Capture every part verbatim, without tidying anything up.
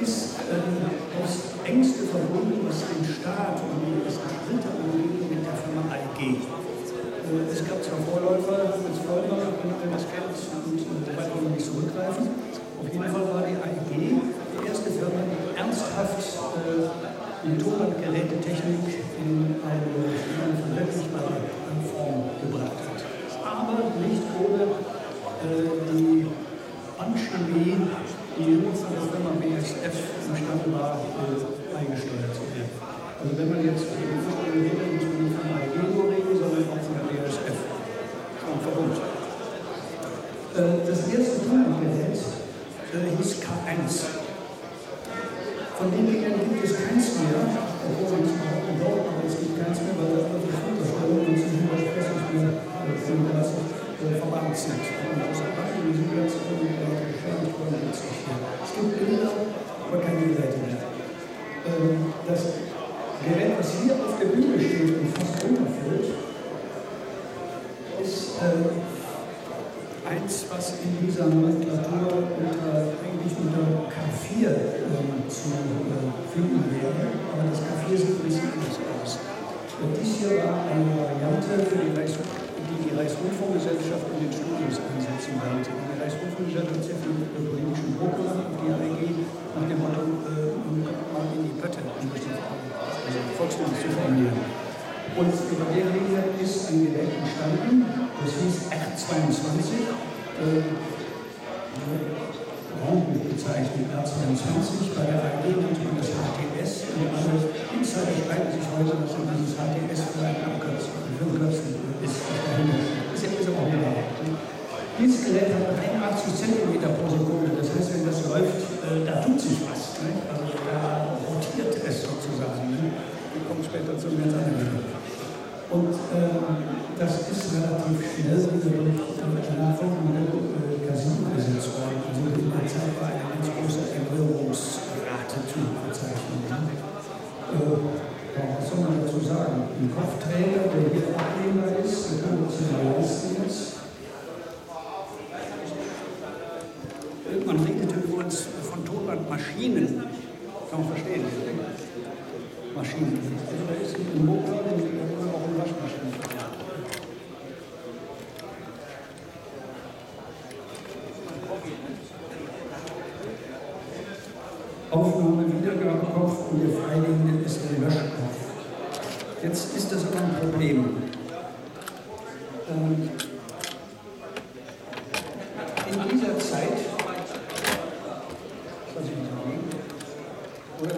ist ähm, das engste verbunden, was den Staat und die ersten Schritte angeht, mit der Firma I G. Äh, es gab zwar Vorläufer, Fritz Vollmer, wenn man das kennt, und so weit wollen wir nicht zurückgreifen. Auf jeden Fall war die I G die erste Firma, die ernsthaft äh, die Tonbandgerätetechnik in eine, in eine verwirklichbare Form gebracht hat. Aber nicht ohne äh, die Bandchemie, die nur von der Firma B S F imstande war, äh, eingesteuert zu werden. Also wenn man jetzt über die Vorstellung redet, muss man nicht von I G nur reden, sondern auch von der B S F. Schon verbunden. Äh, das erste Tonbandgerät äh, hieß K eins. Von den Dingen gibt es keins mehr, obwohl man es behaupten braucht, aber es gibt keins mehr, weil da die Unterstellung und sich übersprechen mehr verbannt sind. Und aus der Bank, die sind ganz geschädigt worden, gibt es nicht mehr. Es gibt Bilder, aber keine Geräte mehr. Das Gerät, was hier auf der Bühne steht und fast runterfällt, ist eins, was in dieser Nomenklatur unter, eigentlich unter K vier ähm, zu äh, finden wäre, aber das K vier sieht ein bisschen anders aus. Und dies hier war eine Variante, für die, Reichs die die Reichsrundfunkgesellschaft in den Studios einsetzen wollte. Die Reichsrundfunkgesellschaft hat sehr viel politischen Druck gemacht auf die I G nach dem Motto, äh, mal in die Pötte, um das also volksmäßig zu formulieren. Und über der Linie ist ein Gerät entstanden, das hieß R zweiundzwanzig, äh, Raumbuch bezeichnet, R zweiundzwanzig, bei der I G nannte man das H T S, und alle Insider streiten sich heute, dass man dieses H T S für einen Abkürzen, für einen Kürzen ist. Das ist ja bis auch wieder. Dieses Gerät hat dreiundachtzig Zentimeter pro Sekunde, das heißt, wenn das läuft, äh, da tut sich was. Ne? Also da rotiert es sozusagen. Ne? Wir kommen später zu ganz anderen. Und ähm, das ist relativ schnell durch äh, nachfolgende äh, Casino gesetzt worden. Also in der Zeit war eine ganz große Erneuerungsrate zu verzeichnen. Äh, was soll man dazu sagen? Ein Kopfträger, der hier abnehmbar ist, der kann uns hier leisten jetzt. Man redet übrigens von Tonbandmaschinen. Kann man verstehen. Maschinen. Also da ist ein Motor, den wir auch in Waschmaschinen verwenden. Aufnahme, Wiedergabekopf und der freiliegende ist der Löschkopf. Jetzt ist das aber ein Problem. Ähm, in dieser Zeit, lass ich mal sagen, oder?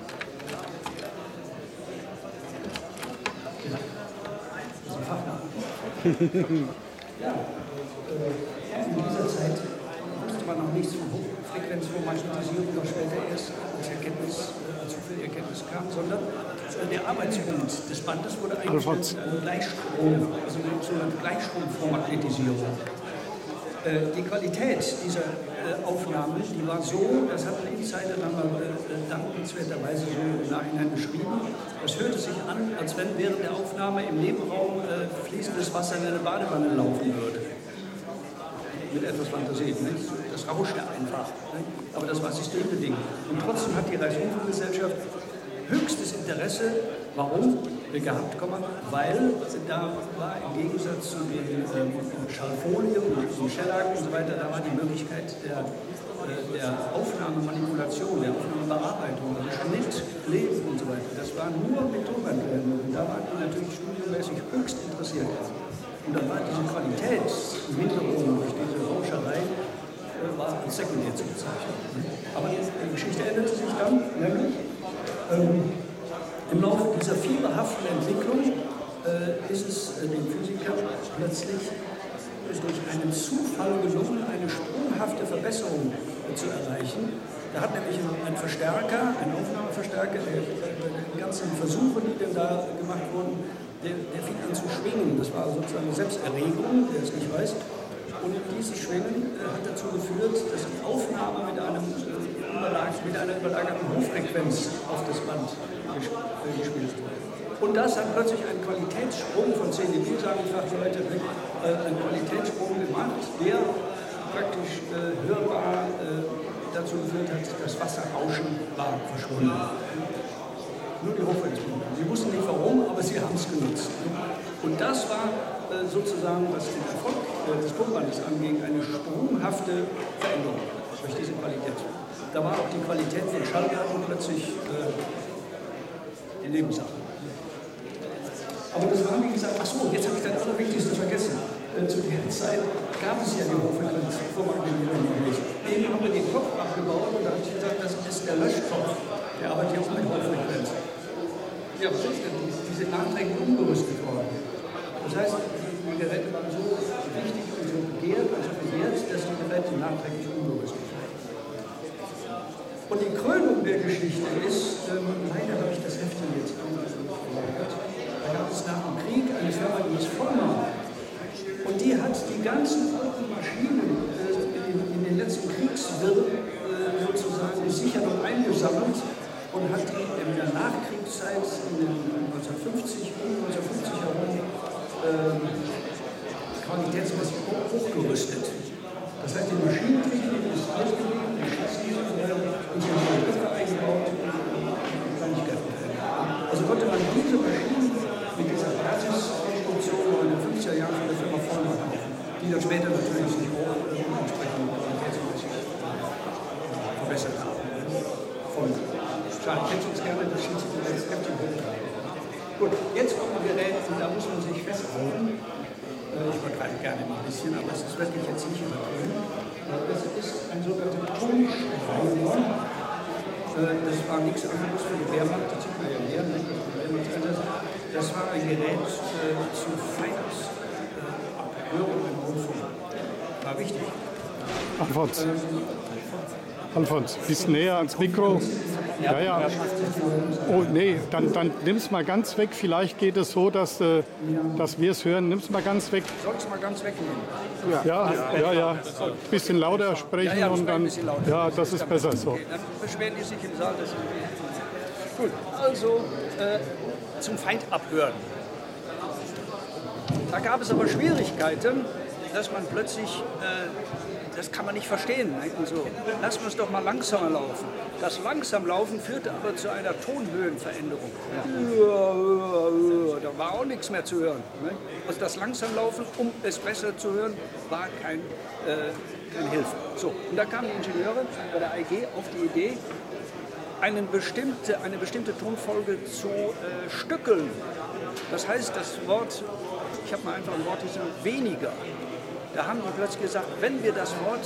Ja, äh, in dieser Zeit wusste man noch nichts von Hochfrequenzromantisierung, noch später erst als Erkenntnis, äh, als Erkenntnis kam, sondern äh, der Arbeitsgrund des Bandes wurde eigentlich eine Gleichstrom, also eine sogenannte Gleichstromvormagnetisierung. Äh, die Qualität dieser äh, Aufnahmen, die war so, das hat ein Insider dann mal äh, dankenswerterweise so im Nachhinein beschrieben, das hörte sich an, als wenn während der Aufnahme im Nebenraum äh, fließendes Wasser in eine Badewanne laufen würde. Mit etwas Fantasie, nicht? Das rauschte einfach. Nicht? Aber das war systembedingt. Und trotzdem hat die Reichsrundfunkgesellschaft höchstes Interesse, warum? Gehabt, weil da war im Gegensatz zu den ähm, Schallfolie und dem Shellac und so weiter, da war die Möglichkeit der, äh, der Aufnahmemanipulation, der Aufnahmebearbeitung, also Schnitt, Lesen und so weiter. Das war nur mit Tonbandquellen. Und da waren die natürlich studiomäßig höchst interessiert. Und dann war diese Qualität im Hintergrund durch diese Rauscherei äh, war als sekundär zu bezeichnen. Aber die Geschichte änderte sich dann, nämlich ähm, im Laufe dieser fieberhaften Entwicklung äh, ist es äh, den Physikern plötzlich durch einen Zufall gelungen, eine sprunghafte Verbesserung äh, zu erreichen. Da hat nämlich ein Verstärker, ein Aufnahmeverstärker, der, die ganzen Versuche, die denn da gemacht wurden, der, der fing an zu schwingen. Das war sozusagen eine Selbsterregung, der es nicht weiß. Und dieses Schwingen äh, hat dazu geführt, dass die Aufnahme mit, einem, äh, Überlag, mit einer überlagerten Hochfrequenz auf das Band gespielt wurde. Und das hat plötzlich einen Qualitätssprung von zehn dB, sagen die Fachleute, äh, einen Qualitätssprung gemacht, der praktisch äh, hörbar äh, dazu geführt hat, das Wasserrauschen war verschwunden. Nur die Hochfrequenzpumpe. Sie wussten nicht warum, aber sie haben es genutzt. Und das war äh, sozusagen, was den Erfolg äh, des Tonbandes anging, eine sprunghafte Veränderung durch diese Qualität. Da war auch die Qualität von Schallplatten plötzlich äh, die Nebensache. Aber das war, wie gesagt, ach so, jetzt habe ich das Allerwichtigste vergessen. Äh, zu der Zeit gab es ja die Hochfrequenzvormagnetierung noch nicht. Eben haben wir den Kopf abgebaut und da habe ich gesagt, das ist der Löschkopf. Der arbeitet ja auch mit Hochfrequenz. Ja, was ist denn? Die, die sind nachträglich umgerüstet worden. Das heißt, die Geräte waren so wichtig und so begehrt und so begehrt, dass die Geräte nachträglich umgerüstet wurden. Und die Krönung der Geschichte ist, ähm, leider habe ich das Heft jetzt gelagert, da gab es nach dem Krieg eine Firma, die ist Vollmann. Und die hat die ganzen alten Maschinen äh, in, in den letzten Kriegswirren äh, sozusagen gesichert und eingesammelt und hat die in der Nachkriegszeit, in den neunzehnhundertfünfzig, um neunzehnhundertfünfzig herum, äh, qualitätsmäßig hochgerüstet. Das heißt, die Maschinentechnik ist alles geblieben, die Chassis und die haben Köpfe eingebaut und Kleinigkeiten. Also konnte man diese Maschinen mit dieser Basiskonstruktion in den fünfziger Jahren von der Firma Vollmann kaufen, die dann später natürlich sich auch entsprechend qualitätsmäßig verbessert haben. Vollmann. Schade, ich hätte uns gerne das Schiedsrichter als Kämpfchen hochtragen. Gut, jetzt kommt ein Gerät und da muss man sich festhalten. Ich übertreibe gerne ein bisschen, aber es ist wirklich jetzt nicht übertrieben. Das ist ein sogenannter Tonschreiber. Das war nichts anderes für die Wehrmacht, das sieht man ja mehr, das war ein Gerät zu Feinabhörung im Rundfunk. War wichtig. Alfons. Alfons, bist näher ans Mikro. Ja, ja. Oh, nee, dann, dann nimm es mal ganz weg. Vielleicht geht es so, dass, äh, dass wir es hören. Nimm es mal ganz weg. Soll ich es mal ganz wegnehmen? Ja, ja, ja. Ein bisschen lauter sprechen ja, ja, und dann. Ja, das ist besser so. Okay, dann beschweren die sich im Saal. Dass Gut, also äh, zum Feind abhören. Da gab es aber Schwierigkeiten, dass man plötzlich. Äh, Das kann man nicht verstehen. Und so. Lassen wir es doch mal langsamer laufen. Das langsam Laufen führte aber zu einer Tonhöhenveränderung. Ja. Da war auch nichts mehr zu hören. Also das langsam Laufen, um es besser zu hören, war kein, äh, keine Hilfe. So. Und da kamen die Ingenieure bei der A E G auf die Idee, eine bestimmte, eine bestimmte Tonfolge zu äh, stückeln. Das heißt, das Wort, ich habe mal einfach ein Wort gesagt, weniger. Da haben die plötzlich gesagt, wenn wir das Wort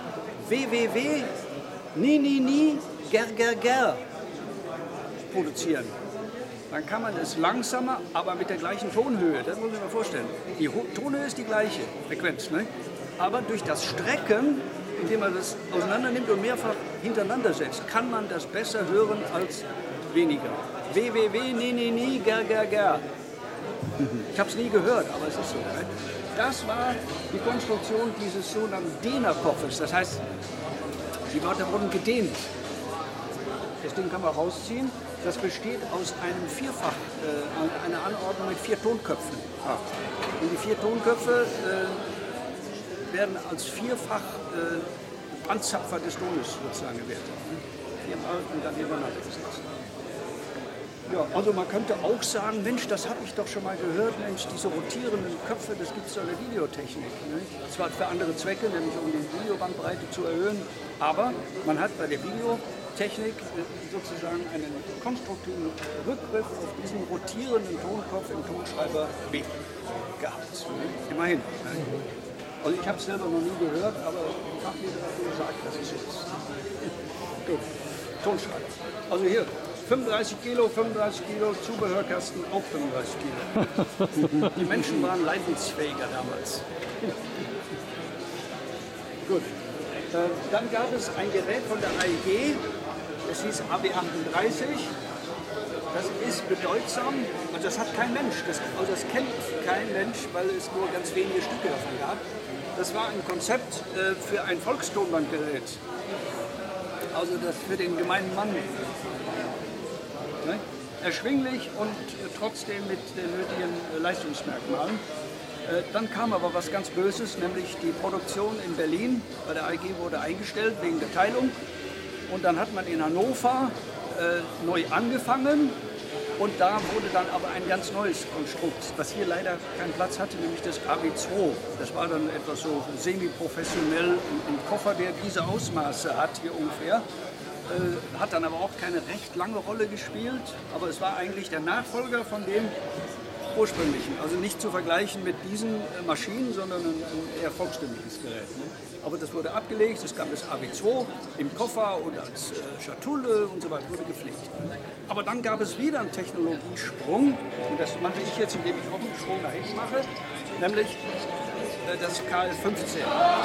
www, ni, ni, ni, ger, ger, ger produzieren, dann kann man es langsamer, aber mit der gleichen Tonhöhe. Das muss man sich mal vorstellen. Die Tonhöhe ist die gleiche, Frequenz, ne? Aber durch das Strecken, indem man das auseinander nimmt und mehrfach hintereinander setzt, kann man das besser hören als weniger. www, ni, ni, ni, ger, ger, ger. Ich habe es nie gehört, aber es ist so. Ne? Das war die Konstruktion dieses sogenannten Dehnerkopfes. Das heißt, die Wörter wurden gedehnt. Das Ding kann man rausziehen. Das besteht aus einem Vierfach, äh, einer Anordnung mit vier Tonköpfen. Und die vier Tonköpfe äh, werden als vierfach äh, Anzapfer des Tones sozusagen gewertet. Viermal und dann übereinander gesetzt. Ja, also man könnte auch sagen, Mensch, das habe ich doch schon mal gehört, Mensch, diese rotierenden Köpfe, das gibt es doch in der Videotechnik. Ne? Zwar für andere Zwecke, nämlich um die Videobandbreite zu erhöhen, aber man hat bei der Videotechnik sozusagen einen konstruktiven Rückgriff auf diesen rotierenden Tonkopf im Tonschreiber B gehabt. Ne? Immerhin. Ne? Also ich habe es selber noch nie gehört, aber die Fachliteratur sagt, dass es so ist. Gut, Tonschreiber. Also hier. fünfunddreißig Kilo, fünfunddreißig Kilo, Zubehörkasten auch fünfunddreißig Kilo. Die Menschen waren leidensfähiger damals. Gut, äh, dann gab es ein Gerät von der A E G, das hieß A B achtunddreißig. Das ist bedeutsam, also das hat kein Mensch, das, also das kennt kein Mensch, weil es nur ganz wenige Stücke davon gab. Das war ein Konzept äh, für ein Volkstonbandgerät, also das für den gemeinen Mann. Erschwinglich und trotzdem mit den nötigen Leistungsmerkmalen. Äh, dann kam aber was ganz Böses, nämlich die Produktion in Berlin bei der A E G wurde eingestellt wegen der Teilung. Und dann hat man in Hannover äh, neu angefangen. Und da wurde dann aber ein ganz neues Konstrukt, was hier leider keinen Platz hatte, nämlich das A B zwei. Das war dann etwas so semi-professionell, ein Koffer, der diese Ausmaße hat hier ungefähr. Äh, hat dann aber auch keine recht lange Rolle gespielt, aber es war eigentlich der Nachfolger von dem ursprünglichen. Also nicht zu vergleichen mit diesen äh, Maschinen, sondern ein, ein eher volkstümliches Gerät. Ne? Aber das wurde abgelegt, es gab das A B zwei im Koffer und als äh, Schatulle und so weiter, wurde gepflegt. Aber dann gab es wieder einen Technologiesprung, und das mache ich jetzt, indem ich auch einen Sprung nach hinten mache, nämlich äh, das K L fünfzehn.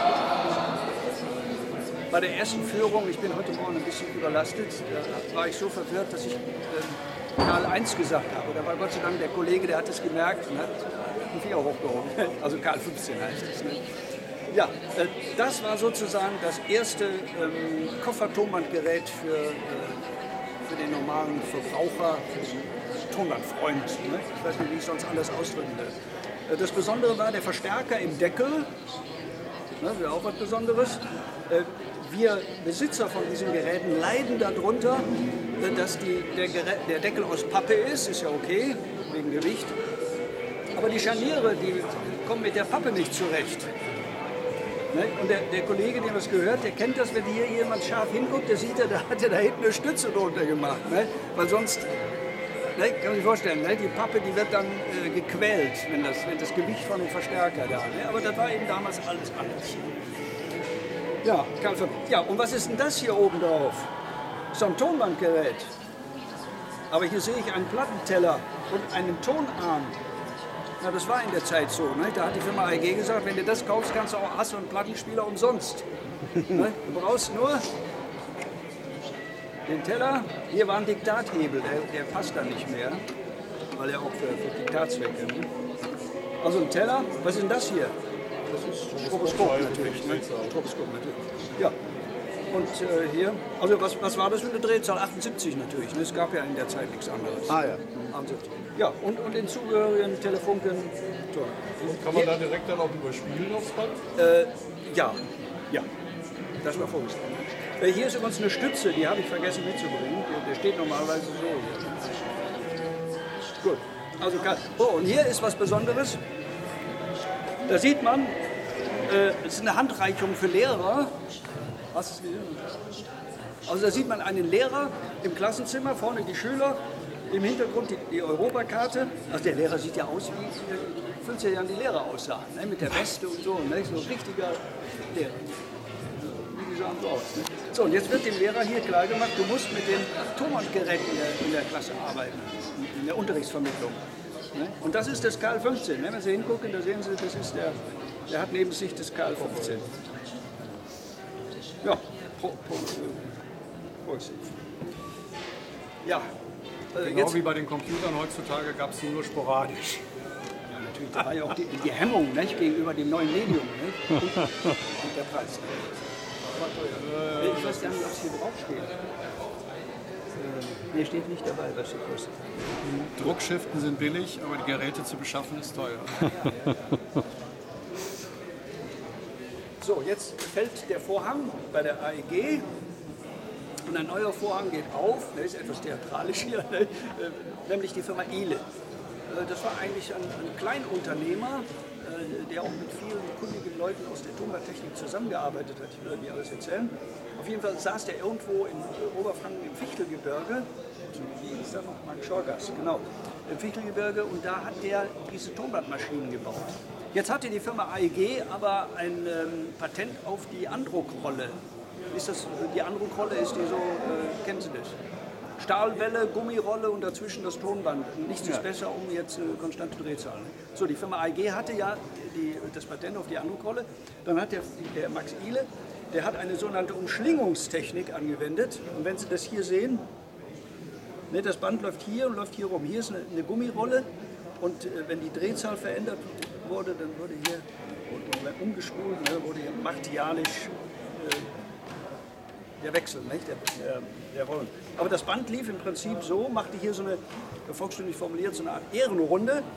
Bei der ersten Führung, ich bin heute Morgen ein bisschen überlastet, da war ich so verwirrt, dass ich äh, K L eins gesagt habe. Da war Gott sei Dank der Kollege, der hat es gemerkt und hat einen Finger hochgehoben. Also K L fünfzehn heißt es. Ne? Ja, äh, das war sozusagen das erste ähm, Koffertonbandgerät für, äh, für den normalen Verbraucher, für den Tonbandfreund. Ne? Ich weiß nicht, wie ich es sonst anders ausdrücken will. Äh, das Besondere war der Verstärker im Deckel. Ne, wäre auch was Besonderes. Äh, wir Besitzer von diesen Geräten leiden darunter, äh, dass die, der, Gerät, der Deckel aus Pappe ist, ist ja okay, wegen Gewicht. Aber die Scharniere, die kommen mit der Pappe nicht zurecht. Ne? Und der, der Kollege, dem es gehört, der kennt das, wenn hier jemand scharf hinguckt, der sieht, da hat er da hinten eine Stütze drunter gemacht. Ne? Weil sonst, ne, kann man sich vorstellen, ne? Die Pappe, die wird dann äh, gequält, wenn das, wenn das Gewicht von dem Verstärker da. Ne? Aber das war eben damals alles anders. Ja, ja, und was ist denn das hier oben drauf? So ein Tonbandgerät. Aber hier sehe ich einen Plattenteller und einen Tonarm. Na, das war in der Zeit so. Ne? Da hat die Firma A E G gesagt, wenn du das kaufst, kannst du auch hast du einen Plattenspieler umsonst. Ne? Du brauchst nur den Teller. Hier war ein Diktathebel, der, der passt da nicht mehr, weil er auch für, für Diktatzwecke. Ne? Also ein Teller. Was ist denn das hier? Das ist Stroboskop natürlich. Ne? Stroboskop natürlich. Ja. Und äh, hier, also was, was war das für eine Drehzahl? achtundsiebzig natürlich. Ne? Es gab ja in der Zeit nichts anderes. Ah ja. Ja, und, und den zugehörigen Telefunken. Und kann man da direkt dann auch überspielen aufs Band? Äh, ja, ja. Das war vorgesehen. Äh, hier ist übrigens eine Stütze, die habe ich vergessen mitzubringen. Der, der steht normalerweise so hier. Gut. Also, oh, und hier ist was Besonderes. Da sieht man, äh, es ist eine Handreichung für Lehrer. Was ist hier? Also da sieht man einen Lehrer im Klassenzimmer, vorne die Schüler, im Hintergrund die, die Europakarte. Also der Lehrer sieht ja aus, wie in den fünfziger Jahren die Lehrer aussahen, ne? Mit der Weste und so, ne? So ein richtiger Lehrer. Wie die sahen so aus. Ne? So, und jetzt wird dem Lehrer hier klar gemacht, du musst mit dem Tonbandgerät in der, in der Klasse arbeiten, in der Unterrichtsvermittlung. Ne? Und das ist das K L fünfzehn. Ne? Wenn Sie hingucken, da sehen Sie, das ist der, der hat neben sich das K L fünfzehn. Ja, pro, pro, pro, ja. Äh, genau jetzt, wie bei den Computern heutzutage gab es sie nur sporadisch. ja, natürlich, da war ja auch die, die Hemmung, nicht, gegenüber dem neuen Medium, nicht? Und, und der Preis. Äh, ich weiß gar nicht, was hier draufsteht. Äh, nee, steht nicht dabei, was hier kostet. Druckschriften sind billig, aber die Geräte zu beschaffen ist teuer. Ja, ja, ja. So, jetzt fällt der Vorhang bei der A E G und ein neuer Vorhang geht auf, der ist etwas theatralisch hier, ne? Nämlich die Firma Ehle. Das war eigentlich ein, ein Kleinunternehmer, der auch mit vielen kundigen Leuten aus der Tonbandtechnik zusammengearbeitet hat. Ich will Ihnen alles erzählen. Auf jeden Fall saß der irgendwo in Oberfranken im Fichtelgebirge, wie hieß da noch? Mark Schorgas, genau, im Fichtelgebirge, und da hat der diese Tonbandmaschinen gebaut. Jetzt hatte die Firma A E G aber ein ähm, Patent auf die Andruckrolle. Ist das, die Andruckrolle ist die so, äh, kennen Sie das? Stahlwelle, Gummirolle und dazwischen das Tonband. Nichts ist besser um jetzt äh, konstante Drehzahlen. So, die Firma A E G hatte ja die, das Patent auf die Andruckrolle. Dann hat der, der Max Ehle, der hat eine sogenannte Umschlingungstechnik angewendet. Und wenn Sie das hier sehen, ne, das Band läuft hier und läuft hier rum. Hier ist eine, eine Gummirolle, und äh, wenn die Drehzahl verändert wurde, dann wurde hier umgespult, ne, wurde hier martialisch äh, der Wechsel, nicht? Der, der, der Rollen. Aber das Band lief im Prinzip so, machte hier so eine, volkstümlich formuliert, so eine Art Ehrenrunde.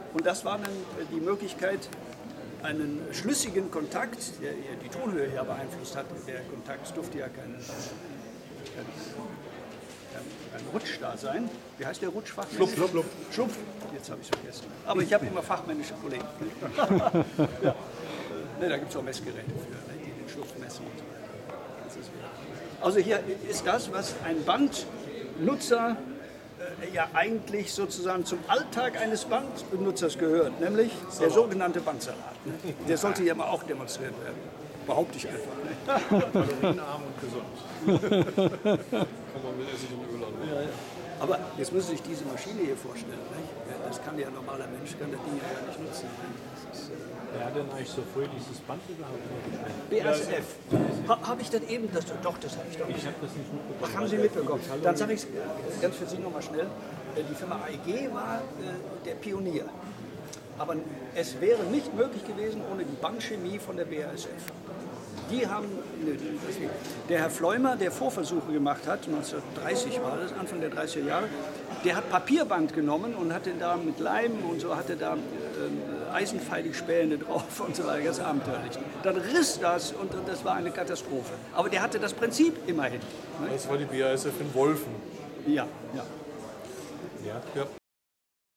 Und das war dann die Möglichkeit, einen schlüssigen Kontakt, der die Tonhöhe ja beeinflusst hat. Der Kontakt durfte ja kein, kein, kein Rutsch da sein. Wie heißt der Rutsch fachmännisch? Schlupf, Schlupf. Schlupf, jetzt habe ich es vergessen. Aber ich habe immer fachmännische Kollegen. Ja. Ne, da gibt es auch Messgeräte für, ne, die den Schlupf messen und so weiter. Das ist also hier ist das, was ein Bandnutzer äh, ja eigentlich sozusagen zum Alltag eines Bandnutzers gehört, nämlich der sogenannte Bandsalat. Ne? Der sollte hier mal auch demonstriert werden. Behaupte ich einfach. Ne? Kalorienarm und gesund. Kann man mit Essig und Öl anwenden. Ja, ja. Aber jetzt müssen Sie sich diese Maschine hier vorstellen. Nicht? Das kann ja ein normaler Mensch, kann das Ding ja gar nicht nutzen. Das ist, äh Wer hat denn eigentlich so früh dieses Band überhaupt noch gestellt? B A S F. Ha, habe ich das eben? Das, doch, das habe ich doch. Ich habe das nicht mitbekommen. Ach, haben Sie mitbekommen? Dann sage ich es ganz für Sie nochmal schnell. Die Firma A E G war äh, der Pionier. Aber es wäre nicht möglich gewesen ohne die Bandchemie von der B A S F. Die haben, der Herr Fleumer, der Vorversuche gemacht hat, neunzehnhundertdreißig war das, Anfang der dreißiger Jahre, der hat Papierband genommen und hatte da mit Leim und so, hatte da äh, Eisenfeiligspäne drauf und so weiter, ganz abenteuerlich. Dann riss das und, und das war eine Katastrophe. Aber der hatte das Prinzip immerhin. Ne? Das war die B A S F in Wolfen. Ja, ja. Ja. Ja.